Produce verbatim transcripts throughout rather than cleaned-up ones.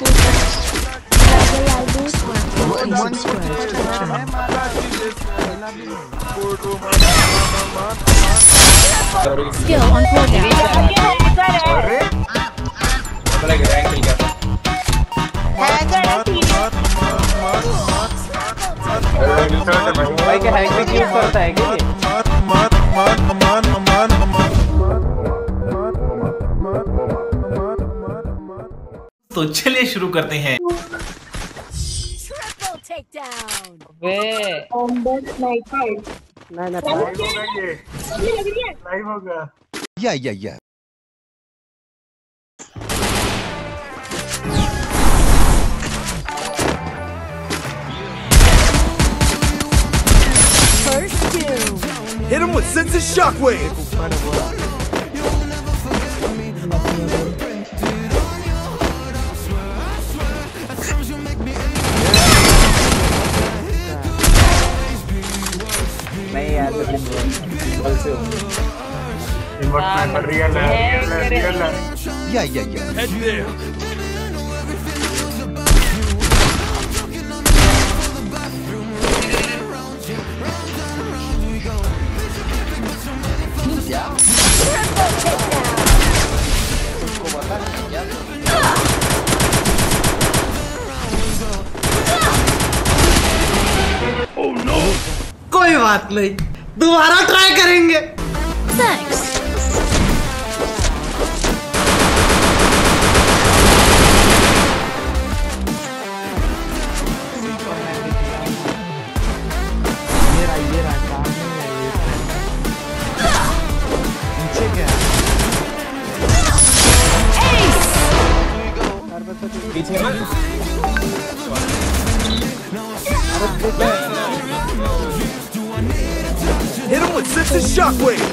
Skill on cooldown. भाई क्या hack भी यूज करता है क्या ये? तो चलिए शुरू करते हैं। वे ना ना लाइव होगा ये, लाइव होगा। या या या Hit him with sense of shockwave. नहीं यार बल से इमोशनल रियल है, रियल है, रियल है। या या या Head there. कोई बात नहीं, दोबारा ट्राई करेंगे। Thanks. पीछे Hit him with sense of shockwave.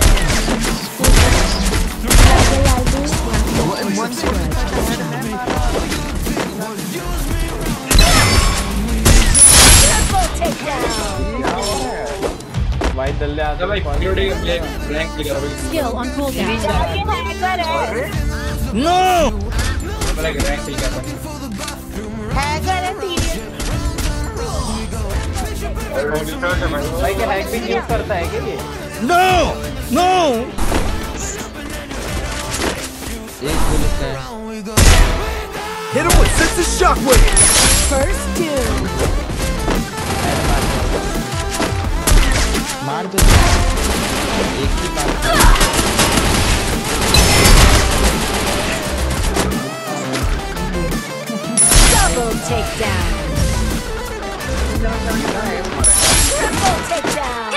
भाई दल्ले आते भाई ब्लैंक क्लिक करो। Skill on cooldown. No blank rank click करो। भाई क्या हैक भी यूज करता है क्या ये? नो नो एक बुलेट है। Hit him with sense of shockwave. First two. मार दो एक ही बात। Double takedown. Triple takedown.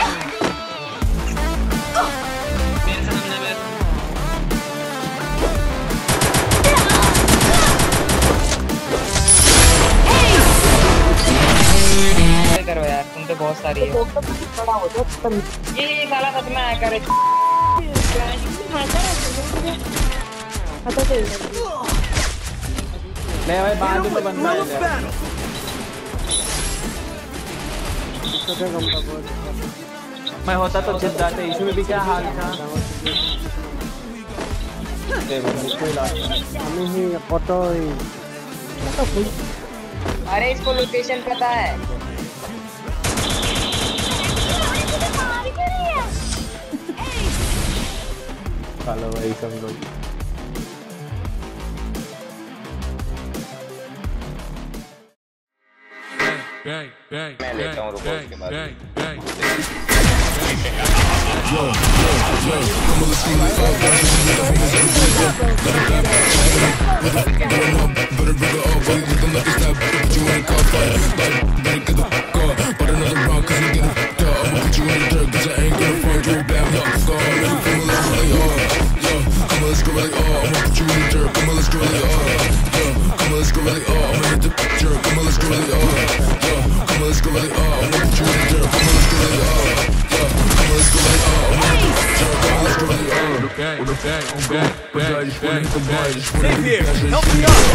करो यार, तुम तो बहुत सारी है। ये ये साला सच में आया करे। ले भाई बाद में बंदा है। मैं होता तो जिद जाते। इशू में भी क्या हाल था? अरे इसको लोकेशन पता है। चलो भाई सब लोग मैं लेता हूँ रुको उसके बाद। Save here. Help me out.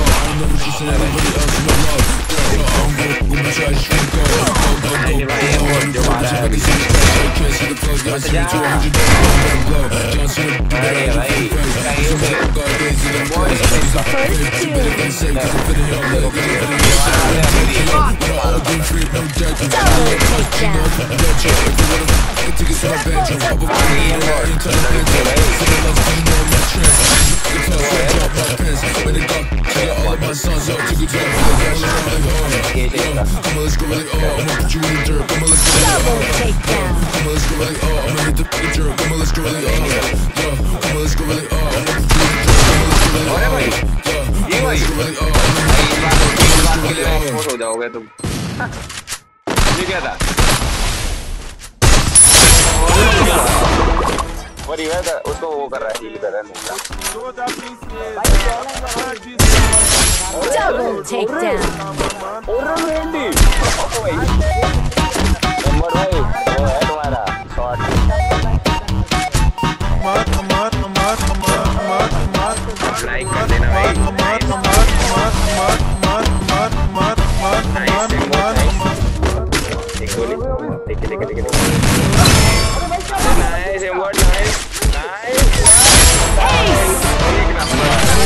First two. हो जाओगे तुम। ये क्या था? वो रिवाइव था, उसको वो कर रहा है, हील कर रहा है। Double takedown. नंबर भाई वो है तुम्हारा शॉट। लाइक कर देना भाई। एक गोली देख देख देख नाइस एमवर्ड नाइस नाइस एक नंबर।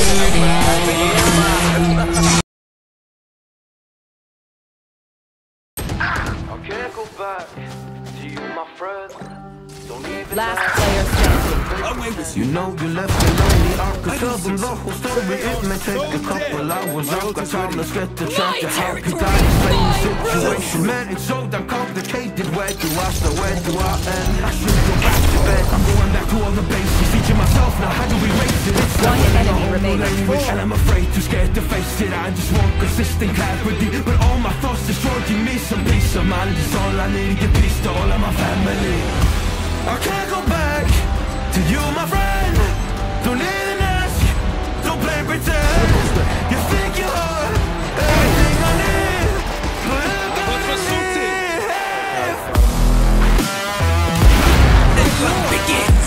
Last player standing. You know you left me lonely. I could tell them the whole story. It may take a couple hours. I've got time. Let's get to chapter. How could I explain the situation? Man, it's so damn complicated. Where do I start? Where do I end? I should go back to bed. I'm going back to all the basics. Teaching myself now. How do we raise it? It's One enemy remaining. and I'm afraid, too scared to face it. I just want consistent clarity, but all my thoughts destroying me some peace of mind. It's all I need to give peace to all of my family. I can't go back to you, my friend. Don't even ask, don't play pretend. You think you are everything I need, but look at me. The hunt begins.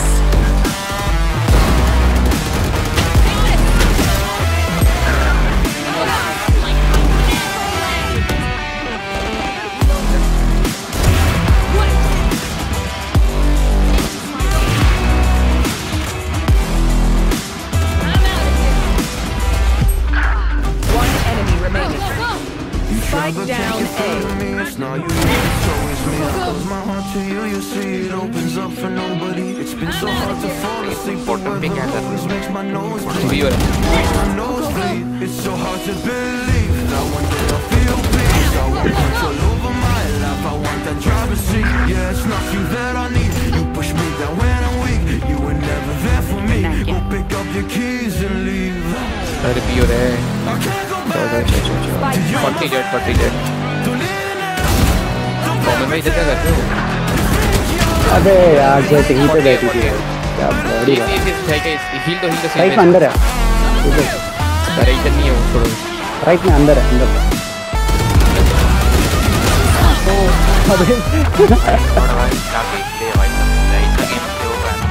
Spike down A. It's not you, it's always me. I close my heart to you, you see it opens up for nobody. It's been so hard to fall asleep, but weather always makes my nose bleed. My nose bleed. It's so hard to believe that one day I'll feel peace. I want control over my life, I want that driver's seat. Yeah, it's not you that I need. You push me down when I'm weak. You were never there for me. Go pick up your keys and leave. अरे पियो रे Spike forty jet forty jet common में इधर क्या करते हो? अबे यार जेट ही पे बैठी थी क्या बॉडी है हील तो हील तो राइट में अंदर है अरे इधर नहीं है वो छोड़ो राइट में अंदर है अंदर अबे थोड़ा भाई जाके ले भाई इतना गेम से होगा ना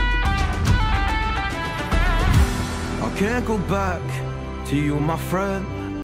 Can't go back to you, my friend.